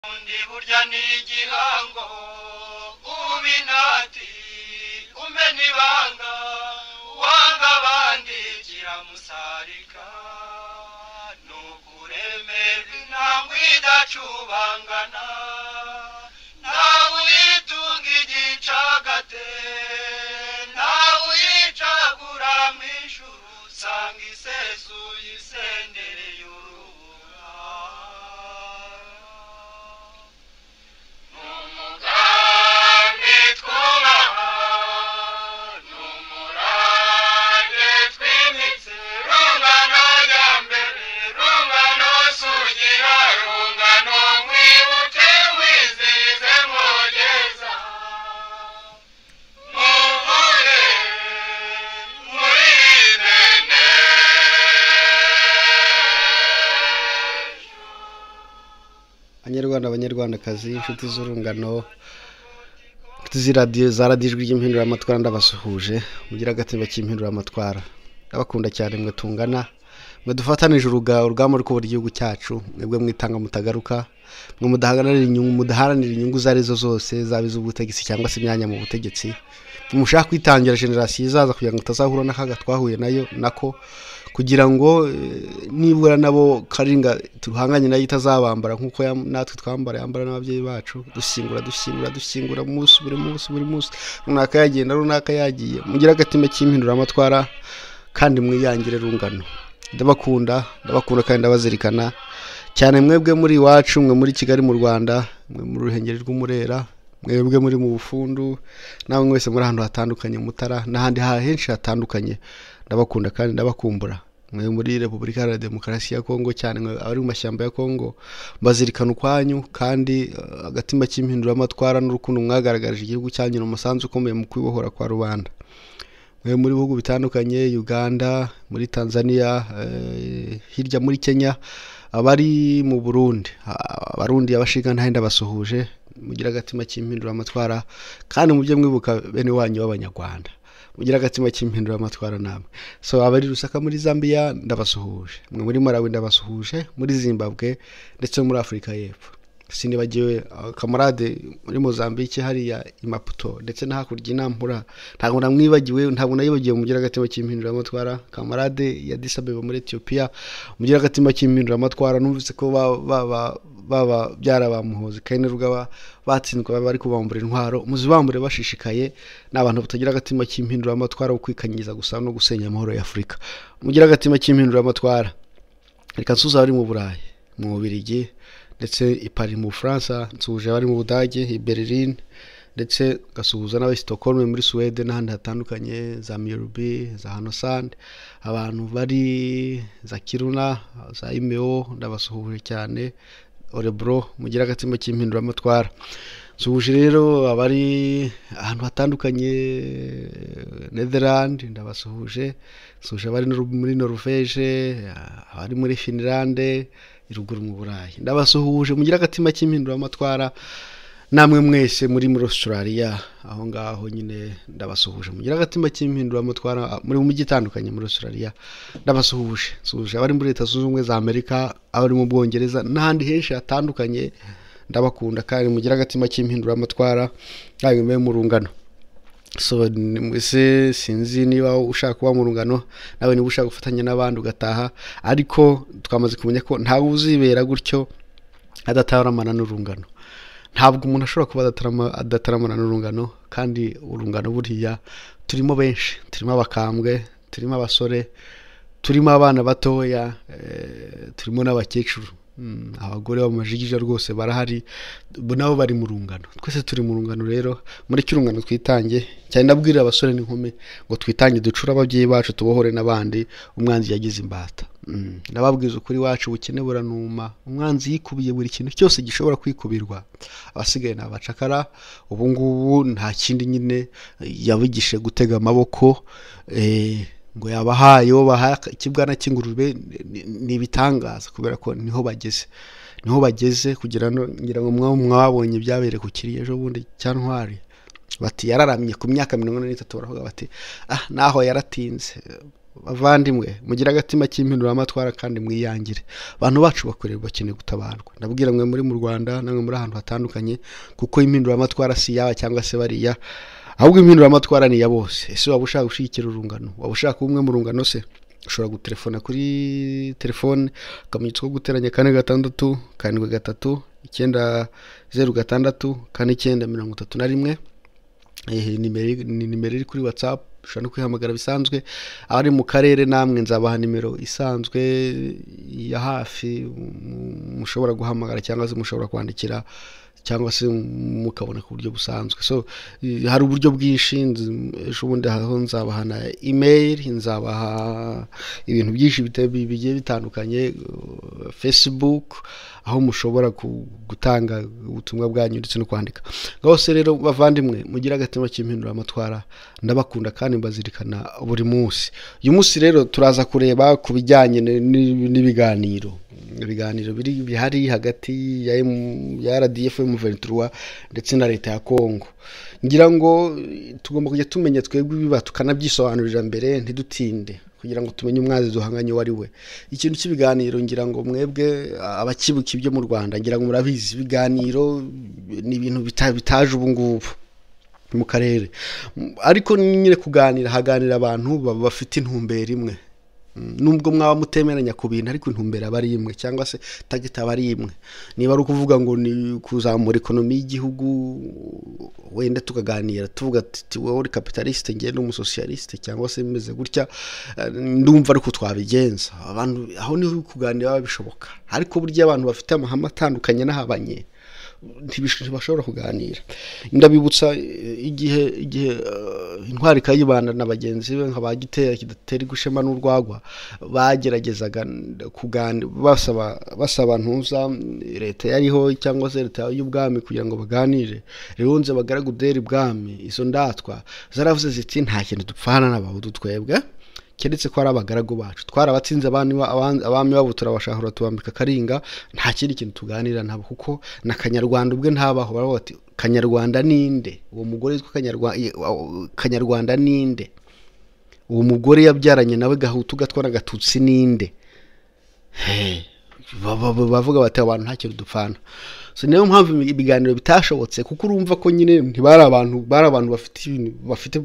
Undi burya ni igihango ubinati umena ibanga wanga abandi kiramusarika nukuremerwa intambwe idacubangana nawe uyitunga igicagate nawe uyicagura mu ijuru usanga isesuye isendereye abanyarwandakazi inshuti z'urungano za radiyo ijwi ry'impinduramatwara ndabasuhuje mugira agatimba k'impinduramatwara ndabakunda cyane mwe tungana mwe dufatanije urugamba rwo kubura igihugu cyacu mwebwe mwitanga mutagaruka mwe mudaharanira inyungu zarizo zose zaba iz'ubutegetsi cyangwa se imyanya mu butegetsi mushaka kwitangira generasiyo izaza kugira ngo tutazahura n'akaga twahuye nako kugira ngo nibura nabo karinga tuhanganye nayo itazabambara nkuko natwe twambara yambara n'ababyeyi bacu dushyingura buri munsi runaka yagenda runaka yagiye mugira agatima k'impinduramatwara kandi mwiyangire rungano ndabakunda kandi ndabazirikana cyane mwebwe muri iwacu mwe muri Kigali mu Rwanda mwe muri Ruhengeri rw'Umurera mwebwe muri mu Bufundu nawe mwese muri ahantu hatandukanye Mutara n'ahandi henshi hatandukanye ndabakunda kandi ndabakumbura mwe muri Repubulika Iharanira Demokarasi ya Kongo cyane mwe abari mu mashyamba ya Kongo bazirikana ukwanyu kandi agatima k'impinduramatwara n'urukundo mwagaragaje igihugu cyanyu n'umusanzu ukomeye mu kwibohora kwa rubanda mwe muri bihugu bitandukanye Uganda muri Tanzania hirya muri Kenya abari mu Burundi abashiga ntahenda basuhuje mugira agatima k'impinduramatwara kandi mujye mwibuka bene wanyu b'abanyarwanda mugira agatima k'impinduramatwara namwe so abari Rusaka muri Zambia ndabasuhuje mwe muri Malawi ndabasuhuje muri Zimbabwe ndetse muri Afrika y'Epfo sinibagiwe kamarade muri Mozambique hariya Imaputo ndetse na hakurya Inampura ntabwo nayibagiwe mugira agatima k'impinduramatwara kamarade ya Addis Abeba muri Ethiopia mugira agatima k'impinduramatwara numvise ko baba byarabamuhoze kandi rugaba batsindwa bari kubambura intwaro muzibambure bashishikaye n'abantu batagira agatima k'impinduramatwara ukwikanyiza gusa no gusenya amahoro ya Afrika mugira agatima k'impinduramatwara reka nsuza bari mu Burayi mu Bubiligi ndetse ipari mu France nsuje bari mu Budage i Berlin ndetse gasuhuza n'aba Stockholm muri Sweden n'ahandi hatandukanye za Mjölby za Hanosand abantu bari za Kiruna za Imeo ndabasuhuje cyane Orebro mugira agatima k'impinduramatwara nsuje rero abari ahantu hatandukanye Netherland ndabasuhuje nsuje abari muri Norvege abari muri Finland iruguru mu Burayi ndabasuhuje mugira agatima k'impinduramatwara namwe mwese muri Australia aho ngaho nyine ndabasuhuje mugira agatima k'impinduramatwara muri mu mujyi itandukanye muri Australia ndabasuhuje abari muri Leta Zunze Ubumwe za Amerika abari mu Bwongereza n'ahandi henshi hatandukanye ndabakunda kandi mugira agatima k'impinduramatwara nawe mu rungano so mwese sinzi niba ushaka kuba mu rungano nawe niba ushaka gufatanya n'abandi ugataha ariko twamaze kumenya ko ntawe uzibera gutyo adataramana n'urungano ntabwo umuntu ashobora kuba adataramana n'urungano kandi urungano buriya turimo benshi turimo abakambwe turimo abasore turimo abana batoya turimo n'abakecuru abagore b'amajigija rwose barahari nabo bari mu rungano twese turi mu rungano rero muri cy'urungano twitange cyane ndabwira abasore n'inkumi ngo twitange ducura ababyeyi bacu tubohore n'abandi umwanzi yagize imbata nababwiza ukuri wacu bukene buranuma umwanzi yikubiye buri kintu cyose gishobora kwikubirwa abasigaye n'abacakara ubu ngubu nta kindi nyine yabigishe gutega amaboko ngo yabahaye baha ikibwana cy'ingurube ni bitangaza kubera ko niho bageze kugira ngira ngo mwabonye byabere ku kiriye ejo bundi cyantwari bati yararamye ku myaka 43 baravuga bati naho yaratinze bavandimwe mugira agatima k'impinduramatwara kandi mwiyangire. Abantu bacu bakeneye gutabarwa. Ndabwira mwe muri mu Rwanda namwe muri ahantu hatandukanye, kuko impinduramatwara si yaba cyangwa se bariya, ahubwo impinduramatwara ni ya bose. Ese waba ushaka gushikira urungano, waba ushaka umwe mu rungano se, ushobora gutelefona kuri telefone akamenyetso ko guteranya 46 73 906 4931. Nimero iri kuri WhatsApp, ushobora no kwihamagara bisanzwe. Abari mu karere namwe nzabaha nimero isanzwe ya hafi mushobora guhamagara cyangwa se mushobora kwandikira cyangwa se mukabona ku buryo busanzwe. So hari uburyo bwinshi, ejo bundi aho nzabaha na email, nzabaha ibintu byinshi bigiye bitandukanye, Facebook, aho mushobora gutanga ubutumwa bwanyu ndetse no kwandika. Gose rero bavandimwe mugira agatima k'impinduramatwara, ndabakunda kandi mbazirikana buri munsi. Uyu munsi rero turaza kureba ku bijyanye n'ibiganiro bihari hagati ya RDF M23 ndetse na leta ya Kongo. Ngira ngo tugomba kujya tumenya twebwe biba tukanabyisobanurira mbere ntidutinde, kugira ngo tumenye umwazi duhanganye wari we. Ikintu cy'ibiganiro ngira ngo mwebwe abakibuka ibyo mu Rwanda ngira ngo murabizi, ibiganiro ni ibintu bitaje ubu ngubu mu karere, ariko nyine kuganira haganira abantu bafite intumbero imwe. Nubwo mwaba mutemeranya ku bintu, ariko intumbero aba ari imwe cyangwa se target aba ari imwe. Niba ari ukuvuga ngo ni kuzamura ekonomi y'igihugu, wenda tukaganira tuvuga ati wowe uri capitaliste ngiye n'umusocialiste cyangwa se meze gutya, ndumva ariko twabigenza. Abantu aho niho kuganira bishoboka, ariko burya abantu bafite amahame atandukanye n'ahabanye ntibashobora kuganira. Ndabibutsa igihe intwari Kayibanda na bagenzi be nk'abagitera kidatera gushema n'urwagwa bageragezaga kuganira, basaba ntuza leta yariho cyangwa se leta y'ubwami kugira ngo baganire. Rero nze bagaragudera ibwami, izo ndatwa zaravuze ziti nta kintu dupfana n'abahutu twebwe, keretse ko ari abagaragu bacu, twarabatsinze abami babo turabashahura tubambika karinga, nta kindi kintu tuganira nabo, kuko na Kanyarwanda ubwe ntabaho. Baravuga bati Kanyarwanda ninde? Uwo mugore witwa Kanyarwanda ninde? Uwo mugore yabyaranye nawe Gahutu gatwa na Gatutsi ninde? Bavuga bati abantu nta kintu dupfana. So niyo mpamvu ibiganiro bitashobotse, kuko urumva ko nyine ntibari abantu bafite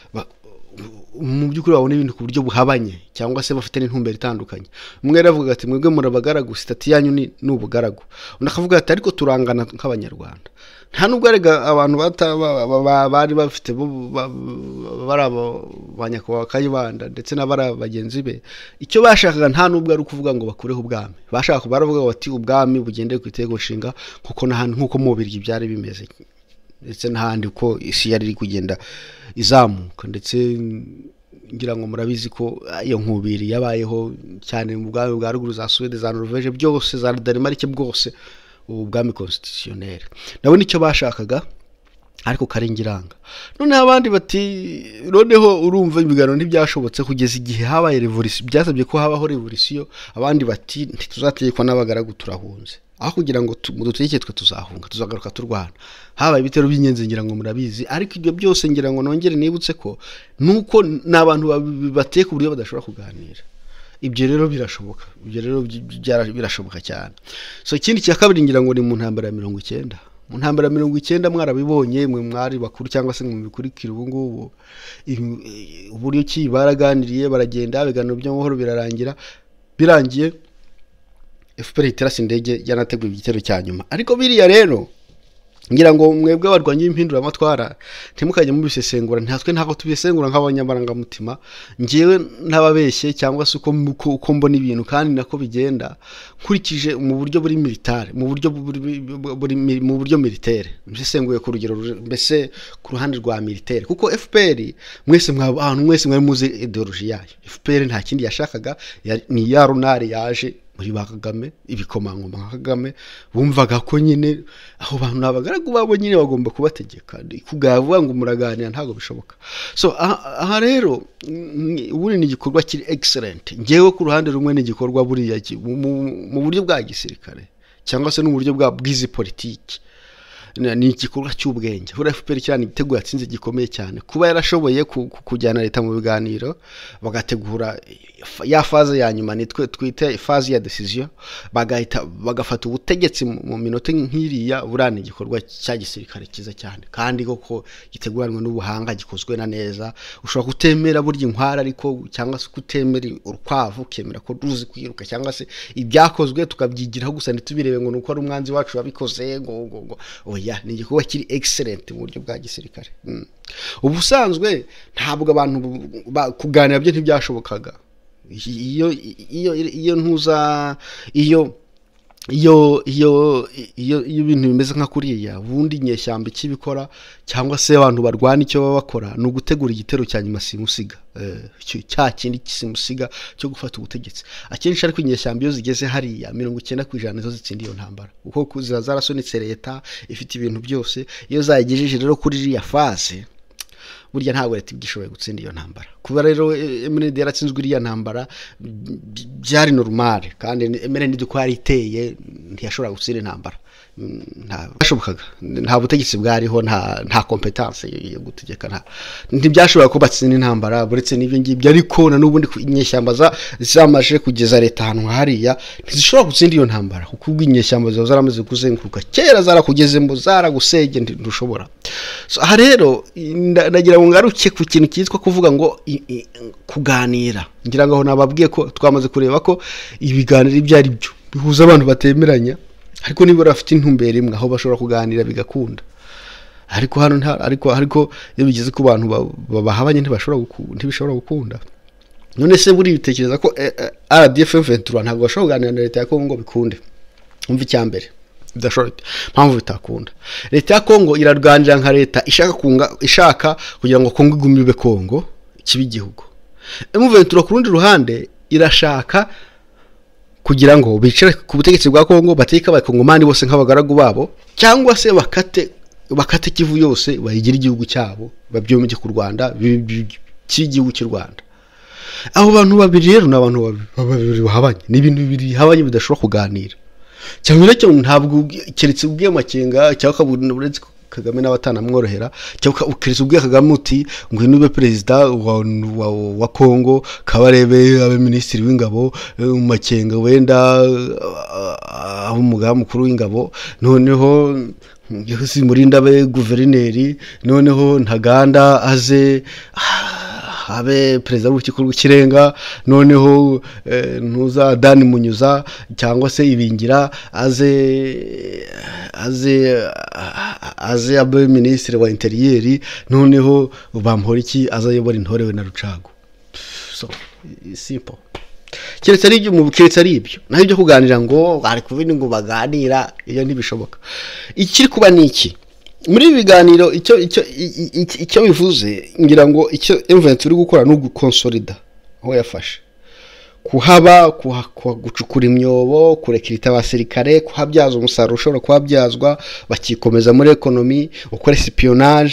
mu by'ukuri babona ibintu ku buryo buhabanye cyangwa se bafite n'intumbero itandukanye. Umwe yaravuga ati mwebwe murabagaragu, sitati yanyu ni ubugaragu. Undi akavuga ati ariko turangana nk'abanyarwanda. Nta nubwo arega abantu bari bafite barabo banyakwa Kayibanda ndetse n'abara bagenzi be, icyo bashakaga nta nubwo ari ukuvuga ngo bakureho ubwami. Bashaka baravuga bati ubwami bugendeye ku itego nshinga, kuko n'ahandi nkuko mu Bubiligi byari bimeze, ndetse n'ahandi ko isi yari iri kugenda izamuka. Ndetse ngira ngo murabizi ko iyo nkubiri yabayeho cyane mu bwami bwa ruguru za Suède, za Norvège, byose za Danemark, bwose ubwami constitutionnel. Nabo nicyo bashakaga, ariko karengiranga. None abandi bati noneho urumva ibiganiro ntibyashobotse kugeza igihe habaye revolution, byasabye ko habaho revolution. Abandi bati ntituzategekwa n'abagaragu, turahunze. Aho kugira ngo mudutegeke twe tuzahunga, tuzagaruka turwana. Habaye ibitero by'inyenzi ngira ngo murabizi, ariko ibyo byose ngira ngo nongere nibutse ko nuko n'abantu bateye ku buryo badashobora kuganira. Ibyo rero birashoboka, birashoboka cyane. So ikindi cya kabiri ngira ngo ni mu ntambara ya 90. Mu ntambara ya 90 mwarabibonye, mwe mwari bakuru cyangwa se mu bikurikira ubu ngubu, uburyo ki baraganiriye, baragenda ibiganiro by'amahoro birarangira. Birangiye FPR iterasi indege yanateguye igitero cya nyuma. Ariko biriya rero ngira ngo mwebwe abarwanyi b'impinduramatwara ntimukajye mu bisesengura, ntatwe ntako tubisengura nk'abanyamaranga mutima. Ngiyewe ntababeshye cyangwa se uko mbona ibintu kandi nako bigenda nkurikije mu buryo buri militaire, mu buryo militaire. Mbisenguye ku rugero mbese ku ruhande rwa militaire, kuko FPR mwese mwari muzi ideology yayo. FPR nta kindi yashakaga, ni ya runari yaje muri Kagame, ibikomangoma nka Kagame bumvaga ko nyine aho bantu nabagaragu babo nyine bagomba kubategeka, kugavuga ngo muraganira ntago bishoboka. So aha rero ubu ni igikorwa kiri excellent. Ngewe ku ruhande rumwe ni igikorwa buriya mu buryo bwa gisirikare cyangwa se no mu buryo bwa bwizi politiki. ni igikorwa cy'ubwenge. Hura FPR cyane igitego yatsinze gikomeye cyane kuba yarashoboye kujyana leta mu biganiro bagategura ya faze ya nyuma nitwe twite faze ya decision bagafata ubutegetsi mu minota nk'iriya. Burana igikorwa cya gisirikare kiza cyane kandi koko giteguranwe n'ubuhanga, gikozwe na neza. Ushobora kutemera burya inkwara ariko cyangwa se kutemera urukwavu kemera ko ruzi kwiruka, cyangwa se ibyakozwe tukabyigiraho gusa ntitubirebe ngo nuko ari umwanzi wacu wabikoze ngo oya. Ni igikorwa kiri excellent mu buryo bwa gisirikare. Ubusanzwe ntabwo abantu kuganira byo ntibyashobokaga. Iyo ntuza iyo ibintu bimeze nka kuriya ubundi nyeshyamba ikibikora cyangwa se abantu barwana icyo baba bakora ni ugutegura igitero cya nyuma simusiga, cya kindi kisimusiga cyo gufata ubutegetsi. Akenshi ariko inyeshyamba iyo zigeze hariya 90% nizo zitsinda iyo ntambara kuko zarasonitse leta ifite ibintu byose. Iyo zayigejeje rero kuri iriya fase burya ntabwo leta igishoboye gutsinda iyo ntambara. Kuba rero MND yaratsinzwe iriya ntambara byari normal, kandi MND ko yari iteye ntiyashobora gutsinda intambara. Ntabashobokaga, nta butegetsi bwariho, nta competence yo gutegeka, ntibyashobora ko batsinda intambara. Buretse n'ibyo ngibyo ariko na n'ubundi inyeshyamba zamaje kugeza leta ahantu hariya ntizishobora gutsinda iyo ntambara kuko inyeshyamba zaramaze kuzenguruka kera, zarakugezemo, zaragusege, ntushobora. So aha rero ndagira ngo ngaruke ku kintu cyitwa kuvuga ngo kuganira. Ngira ngo nababwiye ko twamaze kureba ko ibiganiro ibyo ari byo bihuza abantu batemeranya, ariko niba bafite intumbero imwe aho bashobora kuganira bigakunda. Ariko hano ariko iyo bigeze ku bantu babahabanye ntibishobora gukunda. None se buri bitekereza ko RDF M23 ntabwo bashobora kuganira na leta ya Kongo bikunde? Umva icyambere bidashobora, mpamvu bitakunda. Leta ya Kongo irarwanira nka leta ishaka kugira ngo Kongo igumibe Kongo kibi igihugu. M23 ku rundi ruhande irashaka kugira ngo bicare ku butegetsi bwa Kongo, bateka abakongomani bose nk'abagaragu babo, cyangwa se bakate Kivu yose bayigira igihugu cyabo, babyomeke ku Rwanda cy'igihugu cy'u Rwanda. Abo bantu babiri rero n'abantu babiri bahabanye, n'ibintu bibiri bihabanye bidashobora kuganira. Cyangwa rero ntabwo keretse ubwiye amakenga cyangwa kabunuretse Kagame n'abatana mworohera, cyangwa ukiretse ubwiye Kagame uti ngo inube president wa Kongo, Kabarebe abe ministeri w'ingabo, makenga wenda abo mugaba mukuru w'ingabo, noneho yose murinda be guverineri, noneho Ntaganda aze abe president w'urukiko rw'ikirenga, noneho ntuza Dani Munyuza cyangwa se Ibingira aze abe ministre wa interieur, noneho bampora iki azayobora intorewe na Rucago. So simple. Keretse ari ibyo mubukiretse ari ibyo naho ibyo kuganira ngo ari kuvini ngo baganira, iyo ntibishoboka. Ikiri kuba niki muri biganiro icyo bivuze, ngira ngo icyo M23 uri gukora no gukonsolida aho yafashe, kuhaba gucukura imyobo, kurekirita abasirikare, kuhabyaza umusaruro ushobora kuhabyazwa, bakikomeza muri economy, ukora espionage,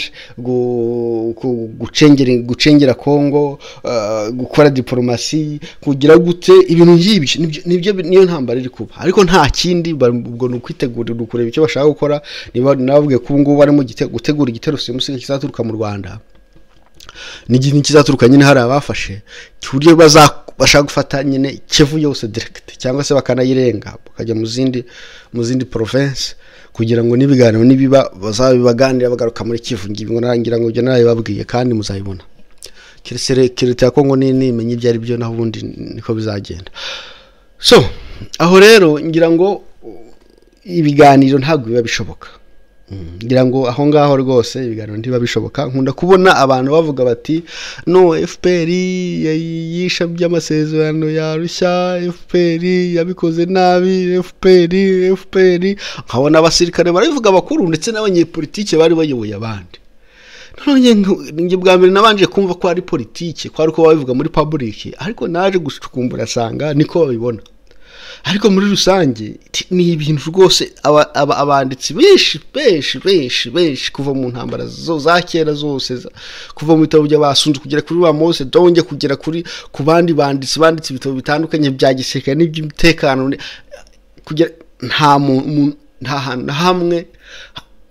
gucengera Kongo, gukora diplomasi, kugira gute ibintu nk'ibyo nibyo niyo ntambara iri kuba. Ariko nta kindi, ubwo n'ukwitegurira kureba icyo bashaka gukora. Niba navuge ko ngo barimo gutegura igitero simusiga kizaturuka mu Rwanda, n'igiti kizaturuka nyine hari abafashe cyuriye bashaka gufata nyine Kivu yose direct, cyangwa se bakanayirenga bakajya mu zindi province, kugira ngo nibiganiro nibiba bazabibaganira bagaruka muri Kivu. Ngo narangira ngo byo narabibabwiye kandi muzayibona. Kiretse ya Kongo nimenye ibyo ari byo, naho ubundi niko bizagenda. So aho rero ngira ngo ibiganiro ntabwo biba bishoboka. Ngira ngo aho ngaho rwose ibiganiro ntiba bishoboka. Nkunda kubona abantu bavuga bati no FPR yisha by'amasezerano ya Arusha, FPR yabikoze nabi, FPR nkabona abasirikare barabivuga bakuru ndetse n'abanyepolitike bari bayoboye abandi. None nge bwa mbere nabanje kumva ko ari politike, ko ari ko babivuga muri public, ariko naje gucukumbura sanga niko babibona. Ariko muri rusange ni ibintu rwose abanditsi benshi kuva mu ntambara za kera zose, kuva mu bitabo by'abasunzu kugera kuri ba Mose, donge kugera ku bandi banditsi ibitabo bitandukanye bya gisirikare n'iby'umutekano, kugera nta hantu hamwe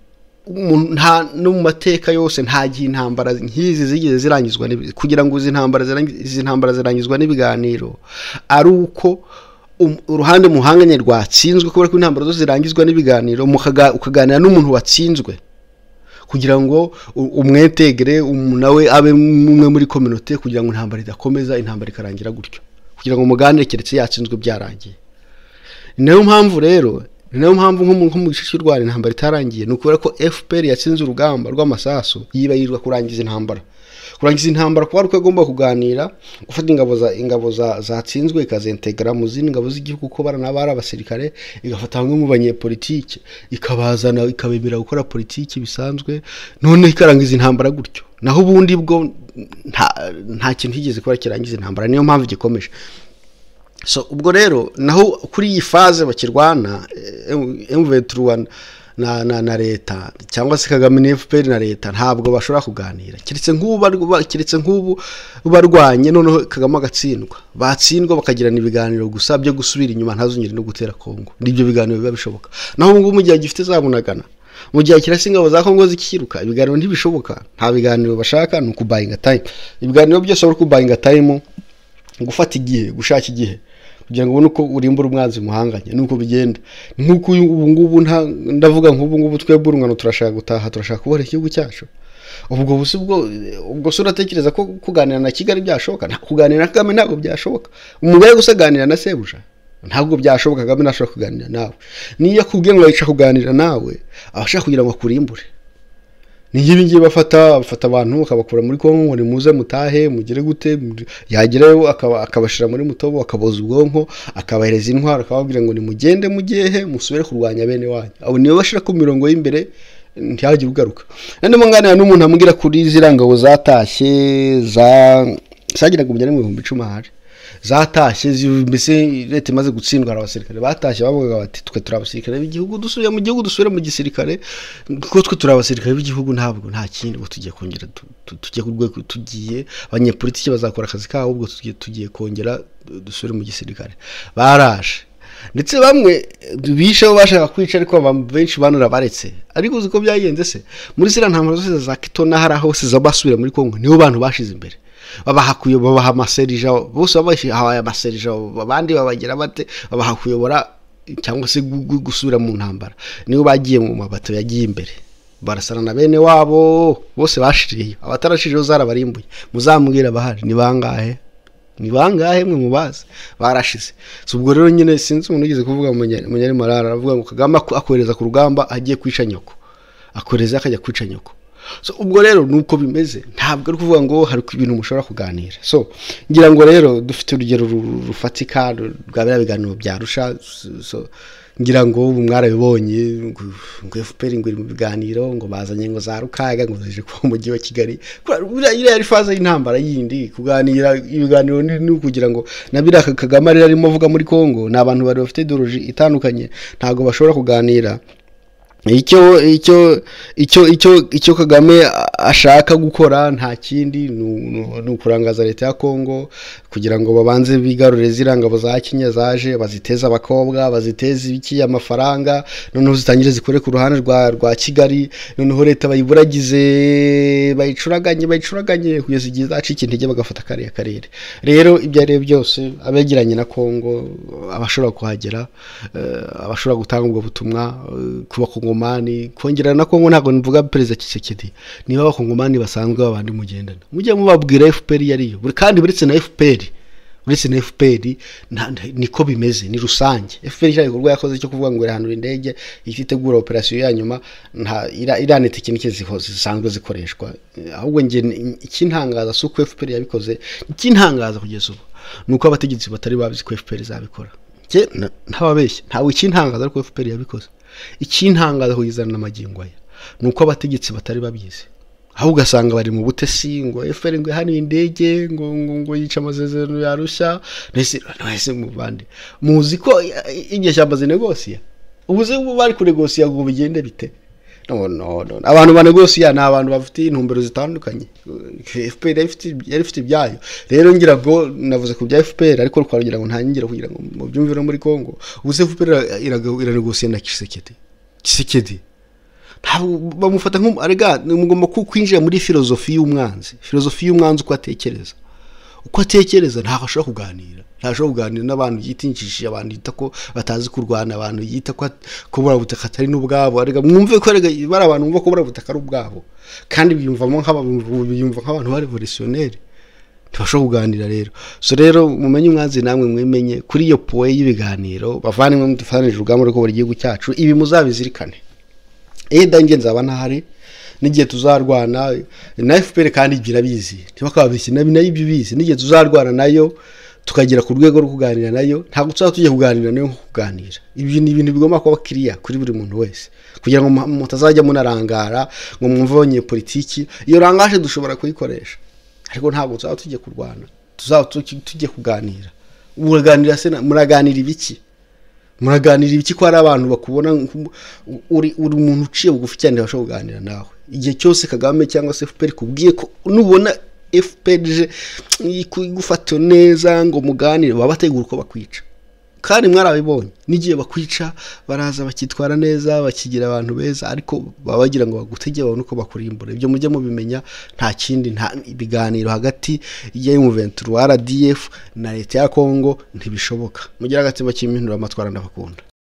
nta no mu mateka yose nta gihe intambara nk'izi zigeze zirangizwa kugira ngo izi ntambara zirangizwa n'ibiganiro ari uko uruhande muhanganye rwatsinzwe kubera ko intambara zo zirangizwa n'ibiganiro ukaganira n'umuntu watsinzwe kugira ngo umwetegere nawe abe umwe muri community kugira ngo intambara idakomeza intambara ikarangira gutyo kugira ngo umuganire keretse yatsinzwe byarangiye. Niyo mpamvu rero nko mu gice cy'u Rwanda intambara itarangiye nukubera ko FPR yatsinze urugamba rw'amasasu yibayirwa kurangiza intambara kuba ari agomba kuganira gufata ingabo zatsinzwe ikazentegra mu zindi ngabo z'igihugu ko baranabara abasirikare igafata hamwe mu banyepolitike ikabazana ikabemera gukora politiki bisanzwe none ikarangiza intambara gutyo naho ubundi bwo nta kintu kigeze kora kirangiza intambara niyo mpamvu gikomeje. So ubwo rero naho kuri iyi faze bakirwana M23 na leta cyangwa se Kagame na FPR na leta ntabwo bashobora kuganira kiretse nk'ubu barwanye noneho Kagame agatsindwa batsindwa bakagirana ibiganiro gusa byo gusubira inyuma ntazongere no gutera Kongo nibyo biganiro biba bishoboka. Naho ngo mu gihe gifite zabunagana mu gihe kirasi ingabo za Kongo zikiruka ibiganiro ntibishoboka nta biganiro bashaka nuko buying time ibiganiro byose bari ku buying time gufata igihe gushaka igihe kugira ngo uko urimbura umwanzi muhanganye nuko bigenda nkuko ubu ngubu ndavuga nk'ubu ngubu twebwe urungano turashaka gutaha turashaka kubona igihugu cyacu ubwo suratekereza ko kuganira na Kigali byashoboka kuganira na Kagame ntabwo byashoboka umugore gusaganira na sebuja ntabwo byashoboka Kagame nashaka kuganira nawe niyo akubwiye ngo yica kuganira nawe abashaka kugira ngo akurimbure niyo ngiye bafata abantu akabakura muri Kongo ngo nimuze mutahe mugire gute yagerayo akabashira muri mutobo akaboza ubwonko akabahereza intwara akababwira ngo nimugende mugihe musubire kurwanya bene wanyu abo niyo bashira ku mirongo y'imbere ntihagire ugaruka. Nande mungana n'umuntu amubwira kuri zirangabo zatashye sagiraga umujyane mu 1010 zatashye mbese leta imaze gutsindwa abasirikare batashye bavuga bati twe turabasirikare b'igihugu dusubiye mu gihugu dusubire mu gisirikare kuko twe turabasirikare b'igihugu ntabwo nta kindi ngo tugiye kongera tugiye ku rwego tugiye abanyepolitiki bazakora akazi kabo ubwo tugiye kongera dusubire mu gisirikare baraje ndetse bamwe bishaho bashaka kwica ariko benshi banura baretse ariko uzi ko byagenze se muri zira ntambara zose za Kitona hari aho se zabasubira muri Kongo niho bantu bashize imbere babaha amaserija bose babahaye amaserija abandi babagira bate babaha kuyobora cyangwa se gusubira mu ntambara niho bagiye mu mabato yagiye imbere barasana na bene wabo bose bashiriye abatarashiriye zarabarimbuye muzamubwira bahari ni bangahe mwe mubazi barashize. Ubwo rero nyine sinzi umuntu ugize kuvuga munyari marara aravuga ngo Kagame akohereza ku rugamba agiye kwica nyoko akoreza akajya kwica nyoko. So ubwo rero nuko bimeze ntabwo ari kuvuga ngo hari ibintu mushobora kuganira. So ngira ngo rero dufite urugero rufatika rwabera biganiro byarusha. So ngira ngo ubu mwarabibonye ngo FPR ngo iri mu biganiro ngo bazanye ngo za Rukaga ngo zije ku mujyi wa Kigali iriya yari faza y'intambara yindi kuganira ibiganiro ni kugira ngo nabira Kagame arimo avuga muri Kongo n'abantu bari bafite ideology itandukanye ntago bashobora kuganira. Icyo Kagame ashaka gukora nta kindi ni ukurangaza leta ya Kongo kugira ngo babanze bigarurire zirangabo za Kenya zaje baziteza abakobwa baziteza ibiki amafaranga noneho zitangire zikore ku ruhande rwa Kigali noneho leta bayiburagize bayicuraganye kugeza igihe zacika intege bagafata karere. Rero ibyo ari byose abegeranye na Kongo abashobora kuhagera abashobora gutanga ubwo butumwa kuba Kongomani kongera na Kongo ntago mvuga President Tshisekedi niba abakongomani basanzwe babandi mugendana mujye mubabwira FPR yariyo kandi buretse na FPR niko bimeze ni rusange. FPR cyari kurwa yakoze cyo kuvuga ngo irahanura indege ifitegura operation ya nyuma iranete ikintu zisanzwe zikoreshwa ahubwo nge ikintangaza suko FPR yabikoze ikintangaza kugeza ubu nuko abategetsi batari babizi ko FPR zabikora ntababeshye ntawe ikintangaza ariko FPR yabikoze ikintangaza kugizana n'amagingo aya nuko abategetsi batari babizi aho ugasanga bari mu butesi ngo FPR ngo hano indege ngo yica amazezerano yarushya nese mu bande muzi ko igihe cyamaze negosiya ubuze bari kunegosiya ngo bigende bite no abantu banegosiya ni abantu bafite intumbero zitandukanye. FPR yari ifite ibyayo rero ngira ngo navuze ku bya FPR ariko twagira ngo ntangire kugira ngo mu byumviro muri Kongo ubuze FPR iranegosiya na Tshisekedi bamufata arega mugomba kwinjira muri filozofi y'umwanzi uko atekereza ntaho ashobora kuganira n'abantu yitingishije abantu yita ko batazi kurwana abantu yita ko kubura butaka atari n'ubwabo arega mwumve ko arega bari abantu bumva ko kubura butaka ari ubwabo kandi biyumvamo nk'abantu ba revolutionnaire ntibashobora kuganira rero so rero mumenye umwanzi namwe mwimenye kuri iyo poe y'ibiganiro bavanimwe mudufanije urugamba rwo kubura igihugu cyacu ibi muzabizirikane dange nzaba ntahari n'igihe tuzarwana na FPR kandi igira bizi ntibakababishye nayo ibyo bizi n'igihe tuzarwana nayo tukagera ku rwego rwo kuganira nayo ntabwo tuzaba tujye kuganira nayo kuganira ibi ni ibintu bigomba kuba clear kuri buri muntu wese kugira ngo mutazajya munarangara ngo mwumvonye politiki iyo rangaje dushobora kuyikoresha ariko ntabwo tuzaba tujye kurwana tuzaba tujye kuganira muraganira ibiki ko ari abantu bakubona uri umuntu uciye bugufi cyane bashobora kuganira nawe igihe cyose Kagame cyangwa se FPR kubwiye ko nubona FPR igufata neza ngo muganire babategura uko bakwica kandi mwarabibonye n'igihe bakwica baraza bakitwara neza bakigira abantu beza ariko babagira ngo bagutege babone uko bakurimbura ibyo mujye mubimenya nta kindi nta ibiganiro hagati ya M23 RDF na leta ya Kongo ntibishoboka mugira agatima cy'impinduramatwara ndabakunda